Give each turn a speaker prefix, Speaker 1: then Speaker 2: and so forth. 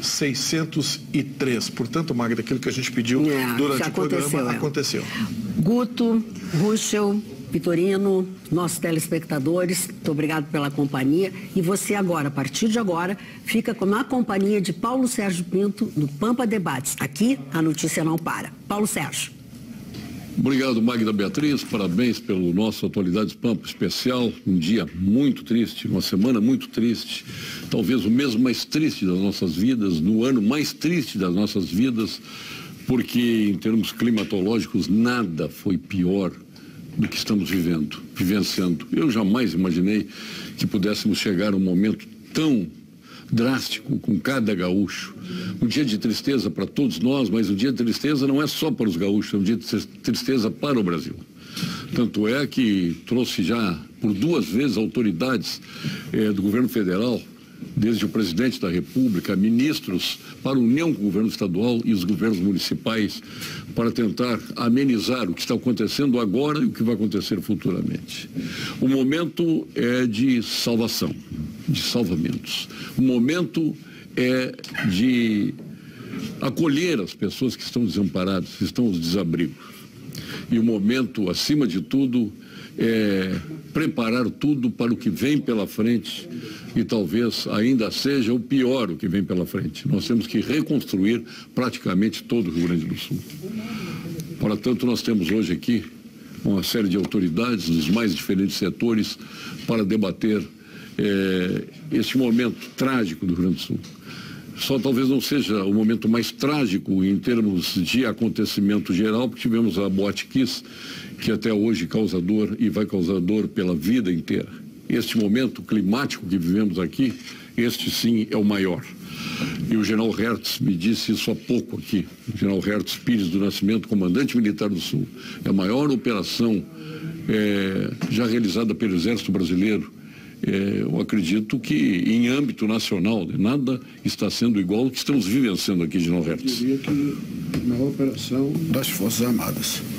Speaker 1: 603. Portanto, Magda, aquilo que a gente pediu durante o programa aconteceu.
Speaker 2: Guto, Ruschel, Vitorino, nossos telespectadores, muito obrigado pela companhia. E você agora, a partir de agora, fica na companhia de Paulo Sérgio Pinto, no Pampa Debates. Aqui, a notícia não para. Paulo Sérgio.
Speaker 3: Obrigado, Magda Beatriz, parabéns pelo nosso Atualidades Pampa especial, um dia muito triste, uma semana muito triste, talvez o mês mais triste das nossas vidas, no ano mais triste das nossas vidas, porque em termos climatológicos nada foi pior do que estamos vivenciando. Eu jamais imaginei que pudéssemos chegar a um momento tão drástico com cada gaúcho. Um dia de tristeza para todos nós, mas um dia de tristeza não é só para os gaúchos, é um dia de tristeza para o Brasil. Tanto é que trouxe já por 2 vezes autoridades do governo federal, desde o presidente da República, ministros, para a união com o governo estadual e os governos municipais, para tentar amenizar o que está acontecendo agora e o que vai acontecer futuramente. O momento é de salvação, de salvamentos. O momento é de acolher as pessoas que estão desamparadas, que estão nos desabrigos. E o momento, acima de tudo, é preparar tudo para o que vem pela frente e talvez ainda seja o pior o que vem pela frente. Nós temos que reconstruir praticamente todo o Rio Grande do Sul. Portanto, nós temos hoje aqui uma série de autoridades dos mais diferentes setores para debater este momento trágico do Rio Grande do Sul. Só talvez não seja o momento mais trágico em termos de acontecimento geral, porque tivemos a Boate Kiss, que até hoje causa dor e vai causar dor pela vida inteira. Este momento climático que vivemos aqui, este sim é o maior. E o general Hertz me disse isso há pouco aqui, o general Hertz Pires do Nascimento, comandante militar do Sul. É a maior operação já realizada pelo Exército Brasileiro. Eu acredito que em âmbito nacional nada está sendo igual ao que estamos vivenciando aqui, general Hertz.
Speaker 4: Eu diria que na operação das Forças Armadas.